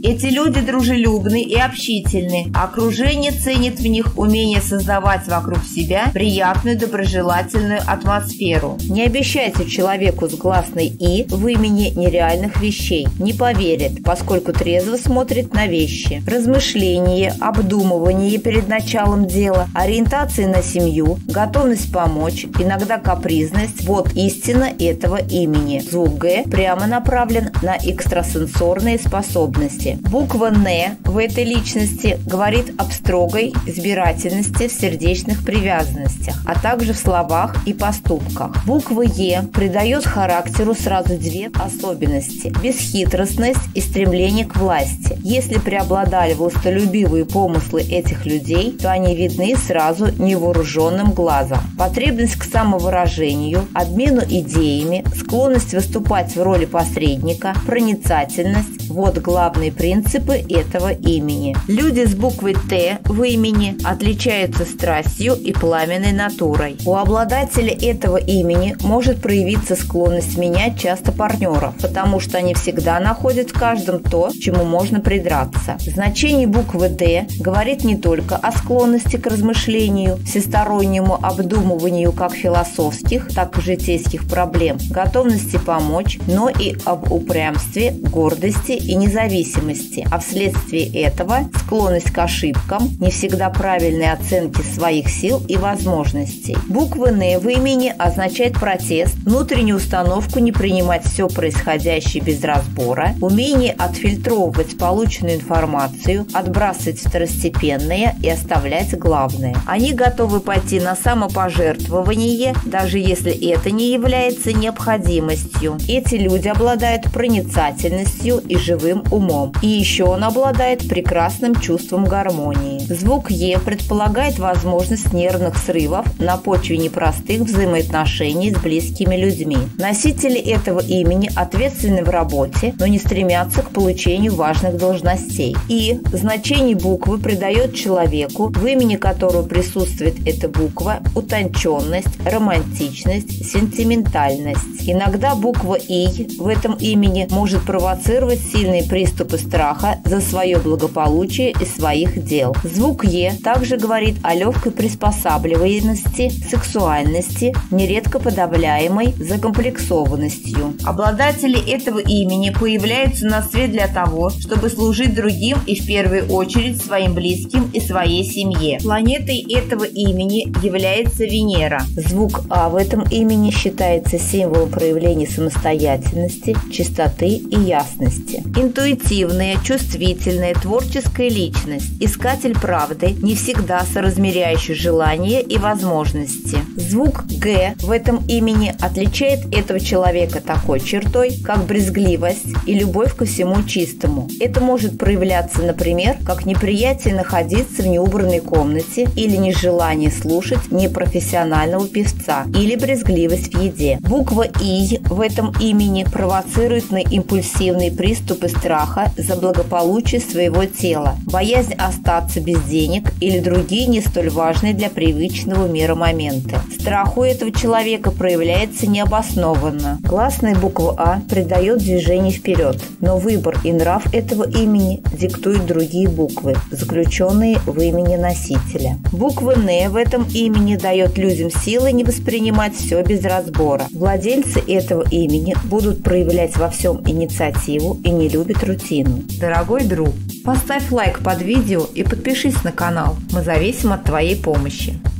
Эти люди дружелюбны и общительны. Окружение ценит в них умение создавать вокруг себя приятную доброжелательную атмосферу. Не обещайте человеку с гласной «и» в имени нереальных вещей. Не поверит, поскольку трезво смотрит на вещи. Размышление, обдумывание перед началом дела, ориентация на семью, готовность помочь, иногда капризность – вот истина этого имени. Звук «г» прямо направлен на экстрасенсорные способности. Буква «н» в этой личности говорит об строгой избирательности в сердечных привязанностях, а также в словах и поступках. Буква «е» придает характеру сразу две особенности – бесхитростность и стремление к власти. Если преобладали властолюбивые помыслы этих людей, то они видны сразу невооруженным глазом. Потребность к самовыражению, обмену идеями, склонность выступать в роли посредника, проницательность – вот главные принципы этого имени. Люди с буквой «т» в имени отличаются страстью и пламенной натурой. У обладателя этого имени может проявиться склонность менять часто партнеров, потому что они всегда находят в каждом то, к чему можно придраться. Значение буквы «д» говорит не только о склонности к размышлению, всестороннему обдумыванию как философских, так и житейских проблем, готовности помочь, но и об упрямстве, гордости и независимости, а вследствие этого склонность к ошибкам, не всегда правильной оценки своих сил и возможностей. Буква «н» в имени означает протест, внутреннюю установку не принимать все происходящее без разбора, умение отфильтровывать полученную информацию, отбрасывать второстепенное и оставлять главное. Они готовы пойти на самопожертвование, даже если это не является необходимостью. Эти люди обладают проницательностью и живым умом. И еще он обладает прекрасным чувством гармонии. Звук «е» предполагает возможность нервных срывов на почве непростых взаимоотношений с близкими людьми. Носители этого имени ответственны в работе, но не стремятся к получению важных должностей. И значение буквы придает человеку, в имени которого присутствует эта буква, утонченность, романтичность, сентиментальность. Иногда буква «и» в этом имени может провоцировать сильные приступы страха за свое благополучие и своих дел. Звук «е» также говорит о легкой приспосабливаемости, сексуальности, нередко подавляемой закомплексованностью. Обладатели этого имени появляются на свет для того, чтобы служить другим и в первую очередь своим близким и своей семье. Планетой этого имени является Венера. Звук «а» в этом имени считается символом проявления самостоятельности, чистоты и ясности. Интуитивная, чувствительная, творческая личность, искатель правды, не всегда соразмеряющий желания и возможности. Звук «г» в этом имени отличает этого человека такой чертой, как брезгливость и любовь ко всему чистому. Это может проявляться, например, как неприятие находиться в неубранной комнате или нежелание слушать непрофессионального певца, или брезгливость в еде. Буква «и» в этом имени провоцирует на импульсивные приступы страха за благополучие своего тела, боязнь остаться без денег или другие не столь важные для привычного мира моменты. Страх у этого человека проявляется необоснованно. Гласная буква «а» придает движение вперед, но выбор и нрав этого имени диктуют другие буквы, заключенные в имени носителя. Буква «н» в этом имени дает людям силы не воспринимать все без разбора. Владельцы этого имени будут проявлять во всем инициативу и не любят рутину. Дорогой друг, поставь лайк под видео и подпишись на канал. Мы зависим от твоей помощи.